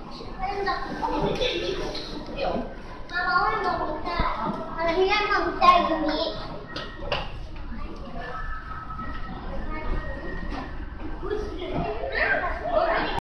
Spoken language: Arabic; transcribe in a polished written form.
มาบอกให้มองไม่ได้อะไรที่แรกมองใจตรงนี้